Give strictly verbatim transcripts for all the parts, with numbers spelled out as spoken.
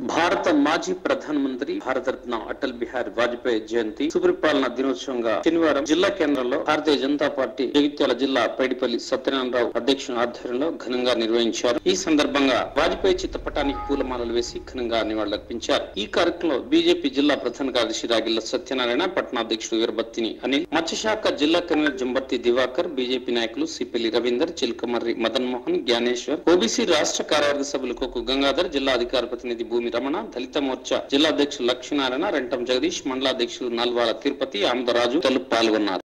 భారత మాజీ ప్రధానమంత్రి భారతరత్న అటల్ బిహారీ వాజ్పేయి జయంతి సుపరిపాలన దినోత్సవంగా శనివారం జిల్లా కేంద్రంలో భారతీయ జనతా పార్టీ జగిత్యాల జిల్లా పైడిపల్లి సత్యనారాయణరావు అధ్యక్షుని ఆధ్వర్యంలో ఘనంగా నిర్వహించారు. ఈ సందర్భంగా వాజ్పేయి చిత్రపటానికి పూలమాలలు వేసి ఘనంగా నివాళులర్పించారు. ఈ కార్యక్రమంలో బీజేపీ జిల్లా ప్రధాన కార్యదర్శి రాగిళ్ల సత్యనారాయణ, పట్టణాధ్యక్షుడు వీరబత్తిని అనిల్, మత్స్యశాఖ జిల్లా కన్వీనర్ జంబర్తి దివాకర్, బీజేపీ నాయకులు సిపెల్లి రవీందర్, చిల్కమర్రి మదన్ మోహన్, జ్ఞానేశ్వర్, ఓబీసీ రాష్ట్ర కార్యవర్గ సభ్యులు కొక్కు గంగాధర్, జిల్లా అధికార ప్రతినిధి భూమి రమణ, దళిత మోర్చా జిల్లా అధ్యక్షులు లక్ష్మీనారాయణ, రెంటం జగదీష్, మండలాధ్యక్షులు నల్వాల తిరుపతి, ఆమదరాజు తదితరులు పాల్గొన్నారు.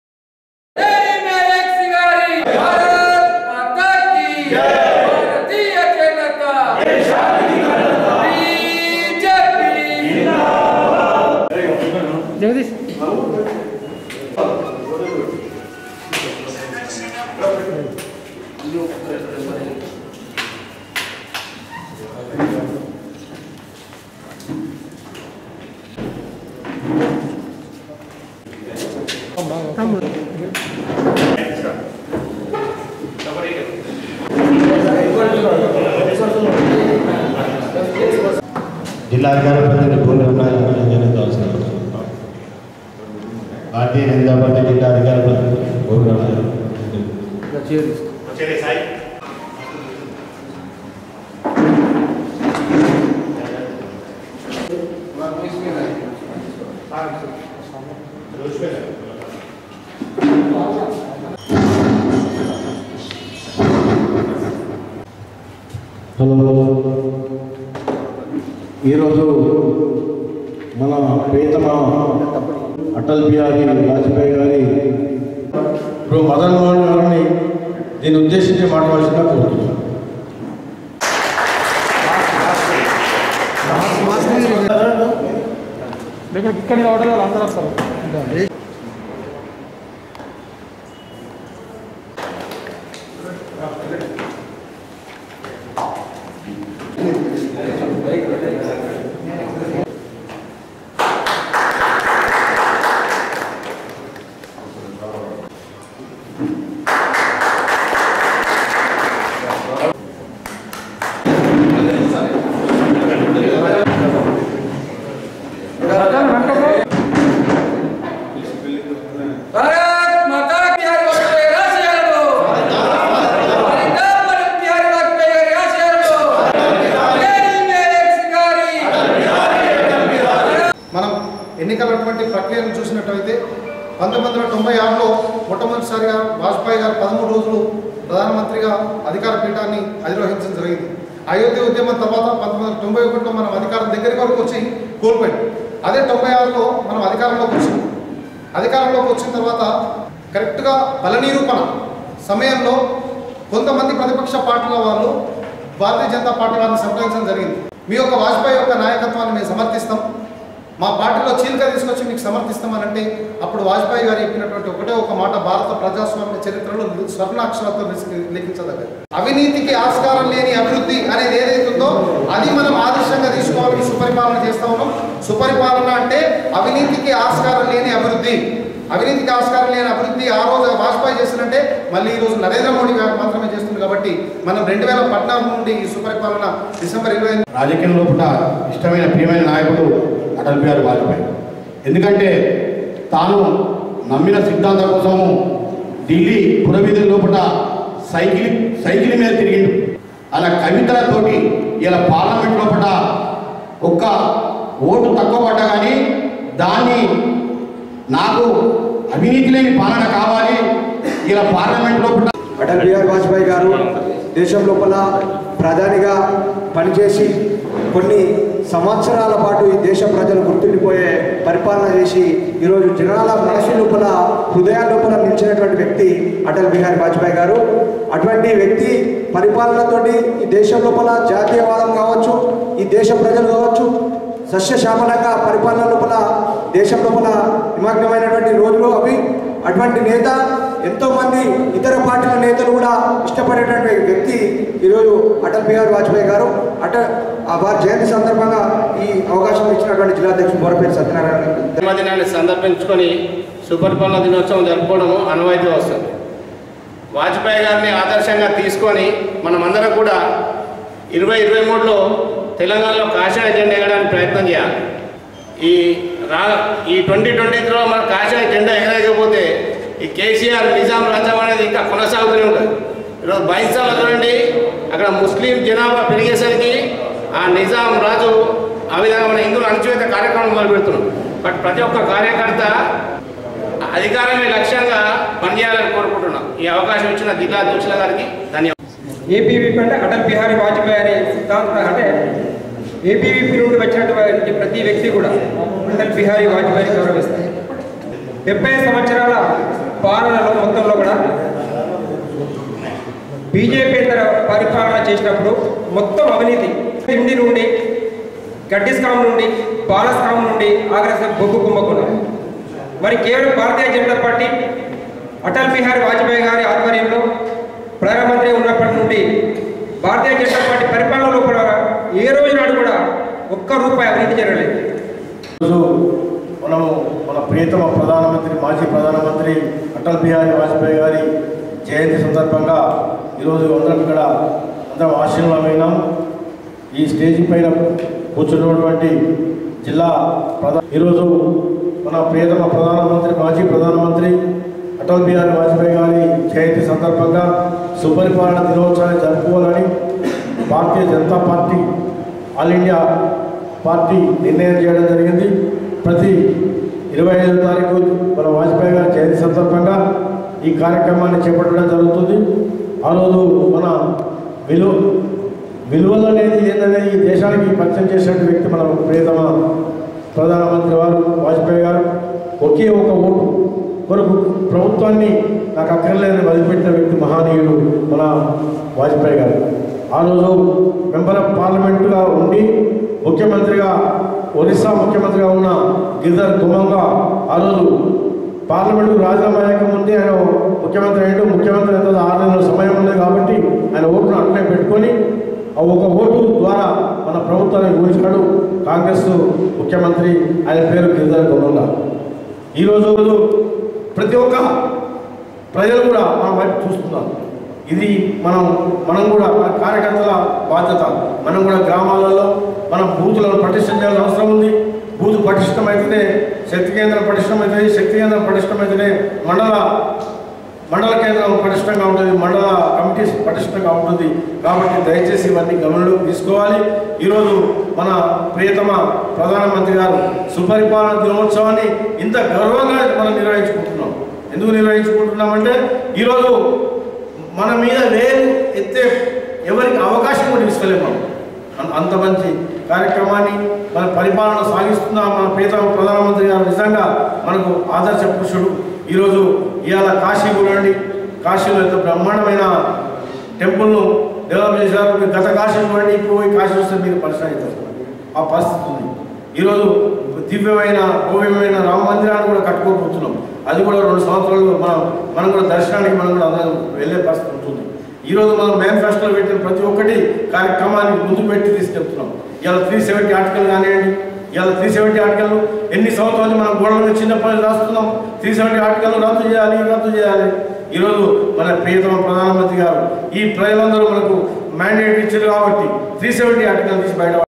జగదీష్ जिला अधिकार प्रतिनिधि भूमि भारतीय जनता पार्टी जिला अधिकार प्रतिनिधि भूमि ఈరోజు మన ప్రియతమ అటల్ బిహారీ వాజ్పేయి గారి ఇప్పుడు మదన్ మోహన్ గారిని దీన్ని ఉద్దేశించి మాట్లాడాల్సిందిగా కోరుతున్నాను. ఇక్కడ అందరూ వస్తారు. మనం ఎన్నికలటువంటి ప్రక్రియను చూసినట్లయితే పంతొమ్మిది వందల తొంభై ఆరులో మొట్టమొదటిసారిగా వాజ్పేయి గారు పదమూడు రోజులు ప్రధానమంత్రిగా అధికార పీఠాన్ని అధిరోహించడం జరిగింది. అయోధ్య ఉద్యమం తర్వాత పంతొమ్మిది వందల తొంభై ఒకటిలో మనం అధికారం దగ్గరికి వరకు వచ్చి కోల్పోయాం. అదే తొంభై ఆరులో మనం అధికారంలోకి వచ్చాం. అధికారంలోకి వచ్చిన తర్వాత కరెక్ట్గా బల నిరూపణ సమయంలో కొంతమంది ప్రతిపక్ష పార్టీల వాళ్ళు భారతీయ జనతా పార్టీ వారిని సంప్రదించడం జరిగింది. మీ యొక్క వాజ్పేయి యొక్క నాయకత్వాన్ని మేము సమర్థిస్తాం, మా పార్టీలో చీలిక తీసుకొచ్చి మీకు సమర్థిస్తామనంటే అప్పుడు వాజ్పేయి గారు చెప్పినటువంటి ఒకటే ఒక మాట భారత ప్రజాస్వామ్య చరిత్రలో స్వర్ణాక్షరాలతో లిఖించదగ్గది. అవినీతికి ఆస్కారం లేని అభివృద్ధి అనేది ఏదైతుందో అది మనం ఆదర్శంగా తీసుకోవాలని సుపరిపాలన చేస్తా ఉన్నాం. సుపరిపాలన అంటే అవినీతికి ఆస్కారం లేని అభివృద్ధి. అవినీతికి ఆస్కారం లేని అభివృద్ధి ఆ రోజు వాజ్పేయి చేసినట్టే మళ్ళీ ఈ రోజు నరేంద్ర మోడీ గారు మాత్రమే చేస్తుంది. కాబట్టి మనం రెండు వేల పద్నాలుగు నుండి ఈ సుపరిపాలన డిసెంబర్ ఇరవై రాజకీయంలో పుట్ట ఇష్టమైన ప్రియమైన నాయకుడు అటల్ బిహారీ వాజ్పేయి. ఎందుకంటే తాను నమ్మిన సిద్ధాంతం కోసము ఢిల్లీ పురవీధుల లోపల సైకిల్ సైకిల్ మీద తిరిగిండు. అలా కవితలతోటి ఇలా పార్లమెంట్ లోపల ఒక్క ఓటు తక్కువ పడ్డా కానీ దాన్ని నాకు అవినీతి లేని పాలన కావాలి, ఇలా పార్లమెంట్ లోపల అటల్ బిహారీ వాజ్పేయి గారు దేశం లోపల ప్రధానిగా పనిచేసి కొన్ని సంవత్సరాల పాటు ఈ దేశ ప్రజలు గుర్తుండిపోయే పరిపాలన చేసి ఈరోజు జనాల మనసు లోపల హృదయాల లోపల నిలిచినటువంటి వ్యక్తి అటల్ బిహారీ వాజ్పేయి గారు. అటువంటి వ్యక్తి పరిపాలనతోటి ఈ దేశం లోపల జాతీయవాదం కావచ్చు, ఈ దేశ ప్రజలు కావచ్చు సస్యశ్యామలంగా పరిపాలన లోపల దేశం లోపల నిమగ్నమైనటువంటి రోజులు అవి. అటువంటి నేత ఎంతోమంది ఇతర పార్టీల నేతలు కూడా ఇష్టపడేటువంటి వ్యక్తి ఈరోజు అటల్ బిహారీ వాజ్పేయి గారు. అటల్ వారి జయంతి సందర్భంగా ఈ అవకాశం ఇచ్చినటువంటి జిల్లా అధ్యక్షుడు బోరపేట సత్యనారాయణ జన్మదినాన్ని సందర్భించుకొని సుపరిపాలన దినోత్సవం జరుపుకోవడము అనువైతే వస్తుంది. వాజ్పేయి గారిని ఆదర్శంగా తీసుకొని మనమందరం కూడా ఇరవై ఇరవై మూడులో తెలంగాణలో కాషాయ జెండా ఎగరడానికి ప్రయత్నం చేయాలి. ఈ రా ఈ ట్వంటీ ట్వంటీ త్రీలో మన కాషాయ జెండా ఎగరకపోతే ఈ కేసీఆర్ నిజాం రాజ్యం అనేది ఇంకా కొనసాగుతూనే ఉంటుంది. ఈరోజు బైన్సాలో చూడండి, అక్కడ ముస్లిం జనాభా పెరిగేసరికి ఆ నిజాం రాజు ఆ విధంగా మన హిందువులు అణచివేత కార్యక్రమం మొదలు పెడుతున్నాం. బట్ ప్రతి ఒక్క కార్యకర్త అధికారమే లక్ష్యంగా పనిచేయాలని కోరుకుంటున్నాం. ఈ అవకాశం ఇచ్చిన జిల్లా అధ్యక్షుల గారికి ధన్యవాదాలు. ఏపీవీపీ అంటే అటల్ బిహారీ వాజ్పేయి అనే సిద్ధాంతం, అంటే ఏపీవీపీ నుండి వచ్చినటువంటి ప్రతి వ్యక్తి కూడా అటల్ బిహారీ వాజ్పేయిని గౌరవిస్తారు. డెబ్బై సంవత్సరాల పాలనలో మొత్తంలో కూడా బీజేపీతర పరిపాలన చేసినప్పుడు మొత్తం అవినీతి హిందీ నుండి గడ్డి స్కామ్ నుండి బాల స్కామ్ నుండి ఆగ్రహ బొగ్గు కుంభకున్నారు. మరి కేవలం భారతీయ జనతా పార్టీ అటల్ బిహారీ వాజ్పేయి గారి ఆధ్వర్యంలో ప్రధానమంత్రి ఉన్నప్పటి నుండి భారతీయ జనతా పార్టీ పరిపాలనలో కూడా ఏ రోజు నాడు కూడా ఒక్క రూపాయి అవినీతి జరగలేదు. ఈరోజు మనము మన ప్రియతమ ప్రధానమంత్రి మాజీ ప్రధానమంత్రి అటల్ బిహారీ వాజ్పేయి గారి జయంతి సందర్భంగా ఈరోజు అందరం ఇక్కడ అందరం ఆశీర్వాదమైనాం. ఈ స్టేజీ పైన కూర్చున్నటువంటి జిల్లా ప్రధాన ఈరోజు మన ప్రియతమ ప్రధానమంత్రి మాజీ ప్రధానమంత్రి అటల్ బిహారీ వాజ్పేయి గారి జయంతి సందర్భంగా సుపరిపాలన దినోత్సవాన్ని జరుపుకోవాలని Bharatiya Janata party all India party నిర్ణయం చేయడం జరిగింది. ప్రతి ఇరవై ఐదో తారీఖు మన వాజ్పేయి గారి జయంతి సందర్భంగా ఈ కార్యక్రమాన్ని చేపట్టడం జరుగుతుంది. ఆ రోజు మన విలువ విలువలు అనేది ఏంటనేది ఈ దేశానికి పరిచయం చేసినటువంటి వ్యక్తి మన ప్రియతమ ప్రధానమంత్రి వారు వాజ్పేయి గారు. ఒకే ఒక ఓటు కొరకు ప్రభుత్వాన్ని నాకు అక్కర్లేదని వదిలిపెట్టిన వ్యక్తి మహానీయుడు మన వాజ్పేయి గారు. ఆ రోజు మెంబర్ ఆఫ్ పార్లమెంటుగా ఉండి ముఖ్యమంత్రిగా ఒరిస్సా ముఖ్యమంత్రిగా ఉన్న గిరిధర్ దుమంగా ఆ రోజు పార్లమెంటుకు రాజీనామా చేయకముందే ఆయన ముఖ్యమంత్రి అయ్యాడు. ముఖ్యమంత్రి ఎంత ఆరు నెలల సమయం ఉంది కాబట్టి ఆయన ఓటును అట్లే పెట్టుకొని ఆ ఒక ఓటు ద్వారా మన ప్రభుత్వాన్ని ఊహించాడు కాంగ్రెస్ ముఖ్యమంత్రి. ఆయన పేరు గిరిధర్ దుమంగా. ఈరోజు ప్రతి ఒక్క ప్రజలు కూడా మన వైపు చూస్తున్నారు. ఇది మనం మనం కూడా మన కార్యకర్తల బాధ్యత. మనం కూడా గ్రామాలలో మనం బూతులను పటిష్టం చేయాల్సిన అవసరం ఉంది. బూతు పటిష్టమైతేనే శక్తి కేంద్రం పటిష్టమవుతుంది. శక్తి కేంద్రం పటిష్టమైతేనే మండల మండల కేంద్రం పటిష్టంగా ఉంటుంది. మండల కమిటీ పటిష్టంగా ఉంటుంది. కాబట్టి దయచేసి ఇవన్నీ గమనంలోకి తీసుకోవాలి. ఈరోజు మన ప్రియతమ ప్రధానమంత్రి గారు సుపరిపాలన దినోత్సవాన్ని ఇంత గర్వంగా మనం నిర్వహించుకుంటున్నాం. ఎందుకు నిర్వహించుకుంటున్నామంటే ఈరోజు మన మీద వేరు ఎత్తే ఎవరికి అవకాశం కూడా ఇస్తలేము. అంత మంచి కార్యక్రమాన్ని మన పరిపాలన సాగిస్తున్న మన ప్రియతమ ప్రధానమంత్రి గారు నిజంగా మనకు ఆదర్శ పురుషుడు. ఈరోజు ఇవాళ కాశీ చూడండి, కాశీలో ఎంత బ్రహ్మాండమైన టెంపుల్ను డెవలప్ చేశారు. మీరు గత కాశీ చూడండి, ఇప్పుడు పోయి కాశీ వస్తే మీరు పరిశ్రమ అవుతారు. ఆ పరిస్థితి ఉంది. ఈరోజు దివ్యమైన భవ్యమైన రామ మందిరాన్ని కూడా కట్టుకోకపోతున్నాం. అది కూడా రెండు సంవత్సరాలు మనం మనం కూడా దర్శనానికి మనం కూడా అందరం వెళ్ళే పరిస్థితి ఉంటుంది. ఈరోజు మనం మేనిఫెస్టోలో పెట్టిన ప్రతి ఒక్కటి కార్యక్రమాన్ని ముందు పెట్టి తీసుకెళ్తున్నాం. ఇవాళ త్రీ సెవెంటీ ఆర్టికల్ కానివ్వండి, ఇవాళ త్రీ సెవెంటీ ఆర్టికల్ ఎన్ని సంవత్సరాలు మనం గోడల మీద చిన్నప్పటి రాస్తున్నాం. త్రీ సెవెంటీ ఆర్టికల్ రద్దు చేయాలి రద్దు చేయాలి. ఈరోజు మన ప్రియతమ ప్రధానమంత్రి గారు ఈ ప్రజలందరూ మనకు మ్యాండేట్ ఇచ్చారు కాబట్టి త్రీ సెవెంటీ ఆర్టికల్ తీసి బయట